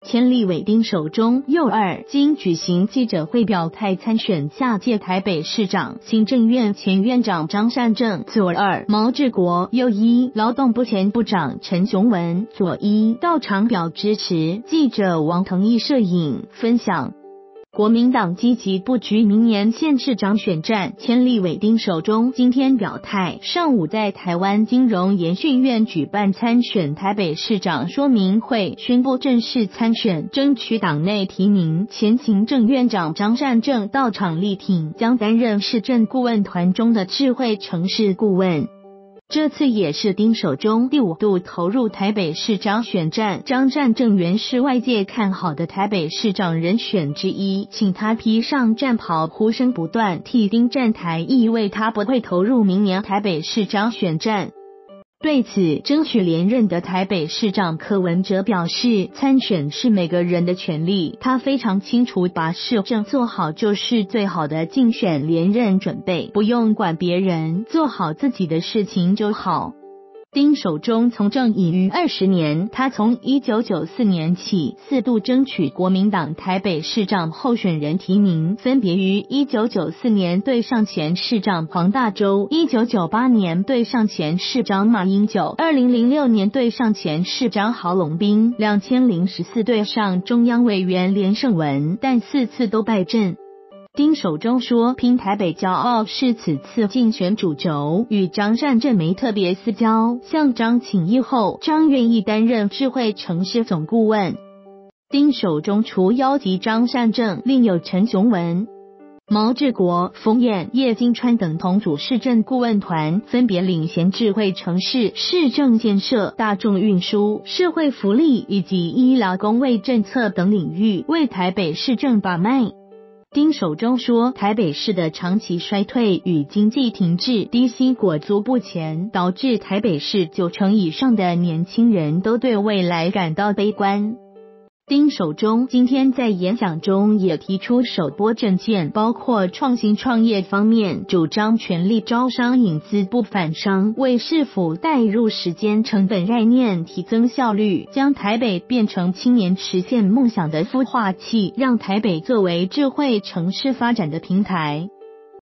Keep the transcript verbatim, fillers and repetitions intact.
前立委丁守中右二经举行记者会表态参选下届台北市长，行政院前院长张善政左二，毛治国右一，劳动部前部长陈雄文左一到场表支持。记者王腾毅摄影分享。国民党积极布局明年县市长选战，前立委丁守中今天表态，上午在台湾金融研训院举办参选台北市长说明会，宣布正式参选，争取党内提名。前行政院长张善政到场力挺，将担任市政顾问团中的智慧城市顾问。这次也是丁守中第五度投入台北市长选战，张善政原是外界看好的台北市长人选之一，请他披上战袍，呼声不断，替丁站台，意味他不会投入明年台北市长选战。对此，争取连任的台北市长柯文哲表示，参选是每个人的权利，他非常清楚把市政做好就是最好的竞选连任准备，不用管别人，做好自己的事情就好。丁守中从政已逾二十年，他从一九九四年起四度争取国民党台北市长候选人提名，分别于一九九四年对上前市长黄大洲，一九九八年对上前市长马英九，二零零六年对上前市长郝龙斌，二零零四对上中央委员连胜文，但四次都败阵。丁守中说，拼台北骄傲是此次竞选主轴，与张善政没特别私交，向张请益后，张愿意担任智慧城市总顾问。丁守中除邀集张善政，另有陈雄文、毛治国、冯衍、叶金川等同组市政顾问团，分别领衔智慧城市、市政建设、大众运输、社会福利以及医疗公卫政策等领域，为台北市政把脉。丁守中说，台北市的长期衰退与经济停滞、低薪裹足不前，导致台北市九成以上的年轻人都对未来感到悲观。丁守中今天在演讲中也提出首波政见，包括创新创业方面，主张全力招商引资不反商，为市府带入时间成本概念，提增效率，将台北变成青年实现梦想的孵化器，让台北作为智慧城市发展的平台。